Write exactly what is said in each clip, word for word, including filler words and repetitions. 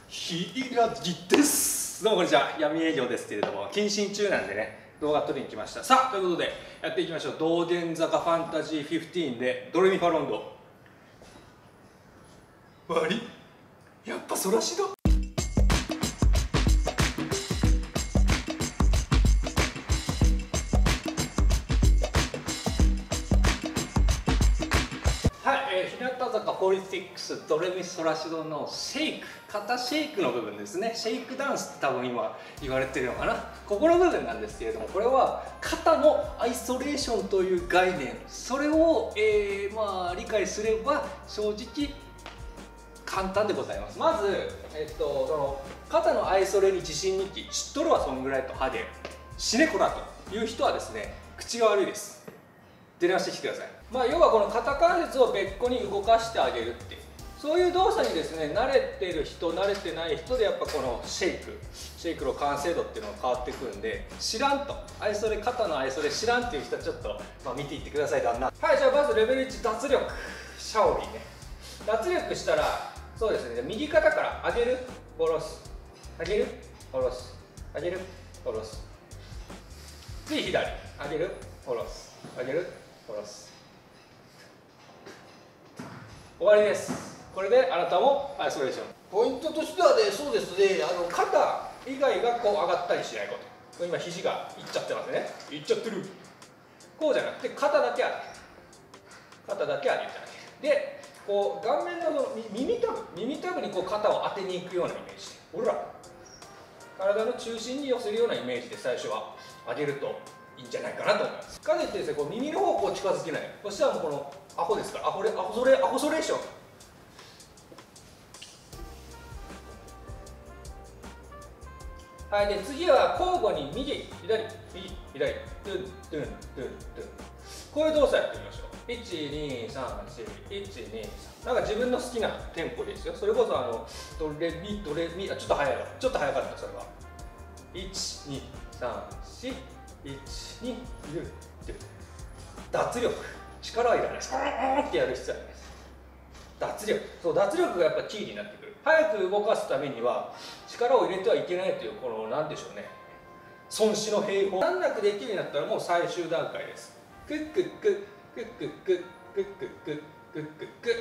ひらぎです。どうもこんにちは、闇営業ですけれども、謹慎中なんでね、動画撮りに来ました。さあ、ということで、やっていきましょう。道玄坂ファンタジーじゅうごで、ドレミファロンド。割りやっぱソラシド。はい、えー、日向坂よんじゅうろくドレミソラシドのシェイク、肩シェイクの部分ですね。シェイクダンスって多分今言われてるのかな。ここの部分なんですけれども、これは肩のアイソレーションという概念、それを、えー、まあ理解すれば正直簡単でございます。まず、えっと、その肩のアイソレに自信日記、知っとるわそんぐらいとハゲ死ねこらという人はですね、口が悪いです。出直してきてください。まあ、要はこの肩関節を別個に動かしてあげるっていう、そういう動作にですね、慣れてる人慣れてない人でやっぱこのシェイクシェイクの完成度っていうのが変わってくるんで、知らんとアイソレ、肩のアイソレ知らんっていう人はちょっと、まあ、見ていってください。旦那。はい、じゃあまずレベルいち、脱力シャオリーね。脱力したらそうですね、右肩から上げる下ろす上げる下ろす上げる下ろす、次左上げる下ろす上げる下ろす、終わりです。これであなたもアイソレーション。ポイントとしてはね、そうですね、あの肩以外がこう上がったりしないこと。今肘がいっちゃってますね。いっちゃってる。こうじゃなくて肩だけ上げる、肩だけ上げてあげる。でこう顔面のその耳たぶ耳たぶにこう肩を当てに行くようなイメージで、ほら体の中心に寄せるようなイメージで最初は上げるといいんじゃないかなと思います。かといってですね、こう耳の方向を近づけない。そしたらもうこのアホですから、アホレアホソレアホソレーション。はい、で次は交互に右左右左ドゥンドゥンドゥンドゥン、こういう動作やってみましょう。いちにさんよんいちにさん、なんか自分の好きなテンポでいいですよ。それこそあのドレミドレミ、あちょっと早いわ、ちょっと早かった。それはいちにさんよんいちに脱力、力はいらないです。ってやる必要はないです。脱力、そう脱力がやっぱキーになってくる。早く動かすためには力を入れてはいけないという、この何でしょうね、孫子の兵法。難なくできるようになったらもう最終段階です。クックックックックックックックックックックックックッ、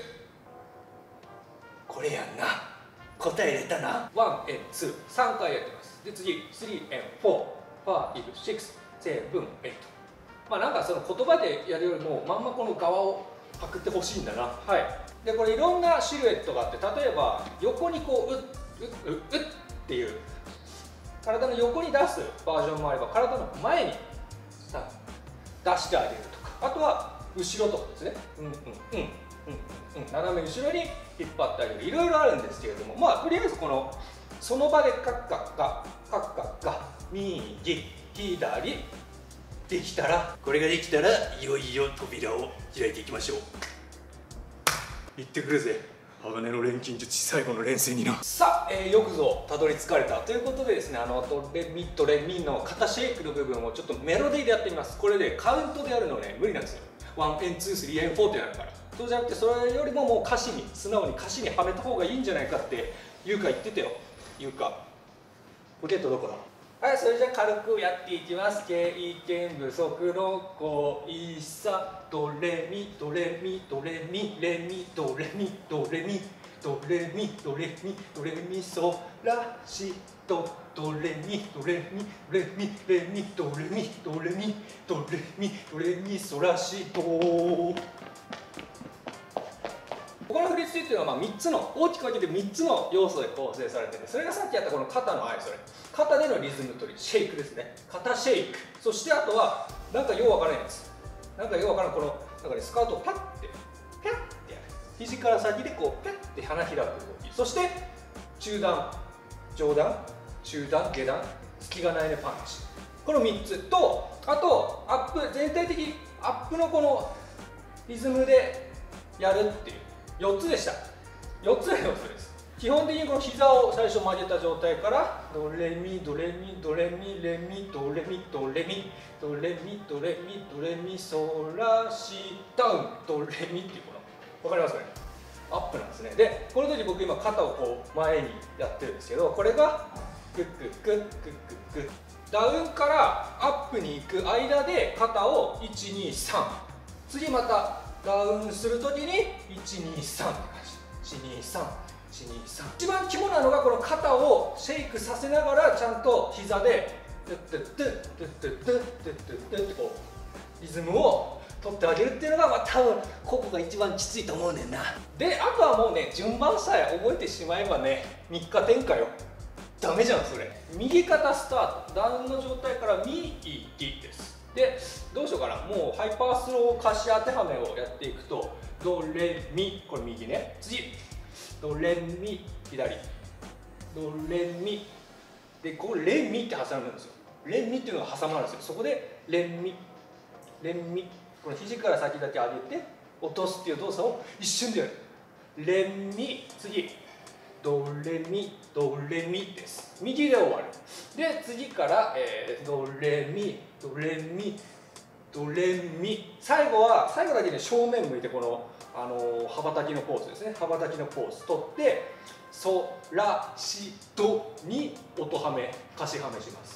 これやんな。答え入れたな。ワンエンツー、さんかいやってます。で次スリーエンフォー、ファイブシックスセブンエイト。まあなんかその言葉でやるよりもまんまこの側をパクってほしいんだな。はい。でこれいろんなシルエットがあって、例えば横にこううっうっうっうっっていう体の横に出すバージョンもあれば、体の前にさ出してあげるとか、あとは後ろとかですね、うんうんうんうんうん、斜め後ろに引っ張ってあげる、いろいろあるんですけれども、まあとりあえずこのその場でカッカッカカッカッカ右左できたら、これができたらいよいよ扉を開いていきましょう。行ってくるぜ、鋼の錬金術師最後の錬成にな。さあ、えー、よくぞたどり着かれたということでですね、あのドレミドレミの肩シェイクの部分をちょっとメロディーでやってみます。これで、ね、カウントでやるのね無理なんですよ。ワンエンツースリーエンフォーってなるから。そうじゃなくて、それよりももう歌詞に素直に歌詞にはめた方がいいんじゃないかって優香言ってたよ。優香ポケットどこだ。はい、それじゃあ軽くやっていきます。経験不足の恋さ、ドレミドレミドレミレミドレミドレミドレミドレミドレミソラシドドレミドレミレミレミドレミドレミドレミドレミソラシド。ここの振り付けっていうのはまあみっつの、大きく分けてみっつの要素で構成されていて、それがさっきやったこの肩のアイソレ、肩でのリズム取り、シェイクですね。肩シェイク、そしてあとはなんかようわからないです。なんかようわからん、このなんかね、スカートをパッてピャッてやる、肘から先でこうピャッて花開く動き、そして中段上段中段下段、隙がないねパンチ、このみっつと、あとアップ、全体的アップのこのリズムでやるっていうよっつでした。よっつの要素です。基本的にこの膝を最初曲げた状態から、ドレミドレミドレミレミドレミドレミドレミドレミドレミソラシダウンドレミっていう、この分かりますかね。 アップなんですね。でこの時僕今肩をこう前にやってるんですけど、これがクックックックックックダウンからアップに行く間で肩をいちにさん、次またダウンする時にいちにさんって感じ、いちにさん、いちにさん。一番肝なのがこの肩をシェイクさせながらちゃんと膝でトゥットゥットゥットゥットゥットゥットゥットゥットゥッってこうリズムを取ってあげるっていうのが、まあ多分ここが一番きついと思うねんな。であとはもうね、順番さえ覚えてしまえばね、みっか転下よ。ダメじゃんそれ。右肩スタート、ダウンの状態から右です。でどうしようかな、もうハイパースロー貸し当てはめをやっていくと、ドレミ、これ右ね、次ドレミ左、ドレミで、ここレミって挟むんですよ。レミっていうのが挟まるんですよ。そこでレミレミ、この肘から先だけ上げて落とすっていう動作を一瞬でやる。レミ、次ドレミドレミです。右で終わる。で次から、えー、ドレミドレミドレミ、最後は最後だけね正面向いてこの、あのー、羽ばたきのポーズですね。羽ばたきのポーズ取ってソラシドに音はめ貸しはめします。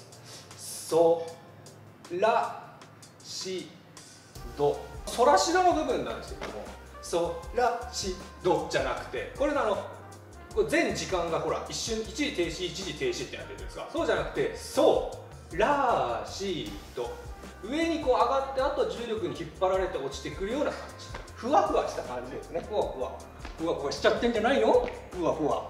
ソラシド、ソラシドの部分なんですけども、ソラシドじゃなくて、これあの全時間がほら一瞬一時停止一時停止ってなってるんですが、そうじゃなくてソラシド、上にこう上がって、あと重力に引っ張られて落ちてくるような感じ、ふわふわした感じですね。ふわふわふわふわしちゃってんじゃないの、ふわふわ。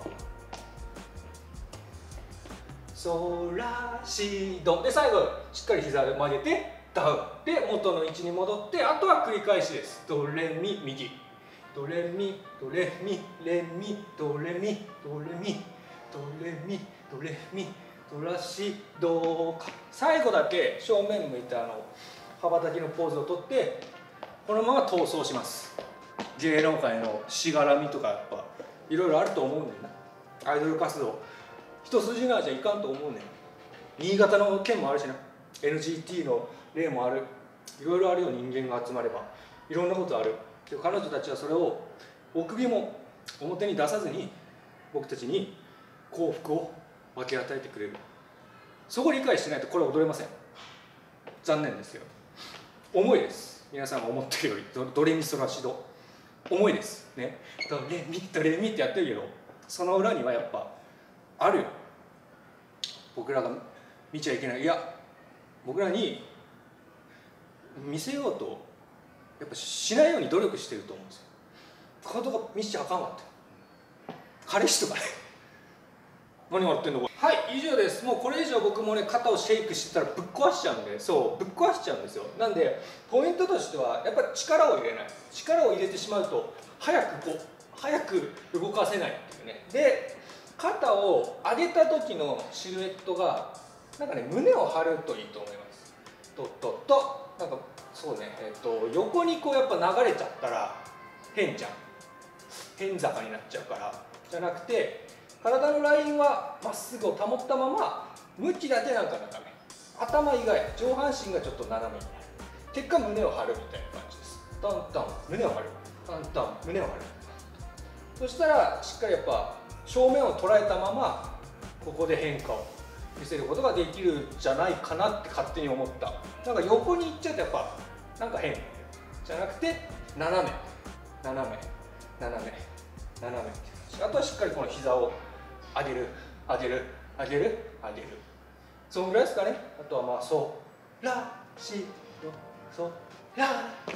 ソラシドで最後しっかり膝で曲げてダウンで元の位置に戻って、あとは繰り返しです。ドレミ右、ドレミドレミレミドレミドレミドレミドレミドラシドか。最後だけ正面向いてあの羽ばたきのポーズをとって、このまま逃走します。芸能界のしがらみとかやっぱいろいろあると思うんだよな。アイドル活動一筋縄じゃいかんと思うねん。新潟の件もあるしな、 エヌジーティー の例もある、いろいろあるよ。人間が集まればいろんなことある。で彼女たちはそれをお首も表に出さずに僕たちに幸福を分け与えてくれる。そこを理解しないとこれは踊れません。残念ですけど重いです。皆さんが思ってるよりドドレミソラシド重いですね。ドレミドレミってやってるけど、その裏にはやっぱあるよ。僕らが見ちゃいけない、いや僕らに見せようとやっぱしないように努力してると思うんですよ。このとこ見せちゃあかんわって、彼氏とかね何笑ってんの。はい、以上です。もうこれ以上僕もね肩をシェイクしてたらぶっ壊しちゃうんで、そうぶっ壊しちゃうんですよ。なんでポイントとしてはやっぱり力を入れない、力を入れてしまうと早くこう早く動かせないっていうね。で肩を上げた時のシルエットがなんかね胸を張るといいと思います。とっとっとなんかそうね、えー、と横にこうやっぱ流れちゃったら変じゃん、変坂になっちゃうから、じゃなくて体のラインはまっすぐを保ったまま向きだけなんか斜め、頭以外上半身がちょっと斜めになる、結果胸を張るみたいな感じです。トントン胸を張る、トントン胸を張る。そしたらしっかりやっぱ正面を捉えたままここで変化を見せることができるんじゃないかなって勝手に思った。なんか横に行っちゃうとやっぱなんか変じゃなくて斜め斜め斜め斜めって感じ。あとはしっかりこの膝を上げる上げる上げる上げる、そのぐらいですかね。あとはまあソラシドソラ、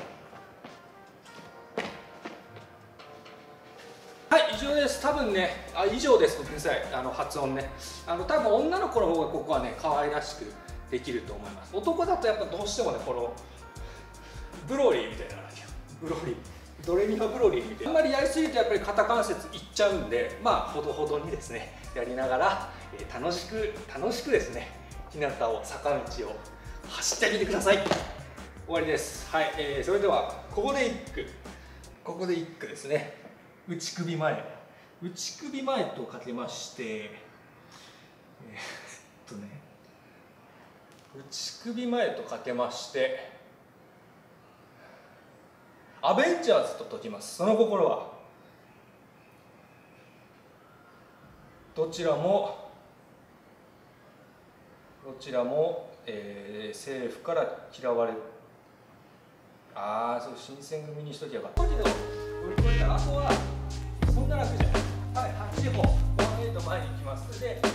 はい、以上です。多分ね、あ、以上です。ごめんなさい。あの発音ね。あの多分女の子の方がここはね、可愛らしくできると思います。男だとやっぱどうしてもね、このブロリーみたいな、ブロリー、ドレミファブロリーみたいな。あんまりやりすぎてやっぱり肩関節いっちゃうんで、まあほどほどにですね、やりながら、えー、楽しく楽しくですね、日向を坂道を走ってあげてください。終わりです。はい、えー、それではここで一句、ここで一句ですね。内首前、内首前とかけまして、えー、っとね、内首前とかけましてアベンジャーズと解きます。その心はどちらもどちらも、えー、政府から嫌われる。ああ、そう、新選組にしときゃよかった。マジで乗り越えたら、あとはそんな楽じゃない。はい、はちほん、ワンエイト前に行きます。で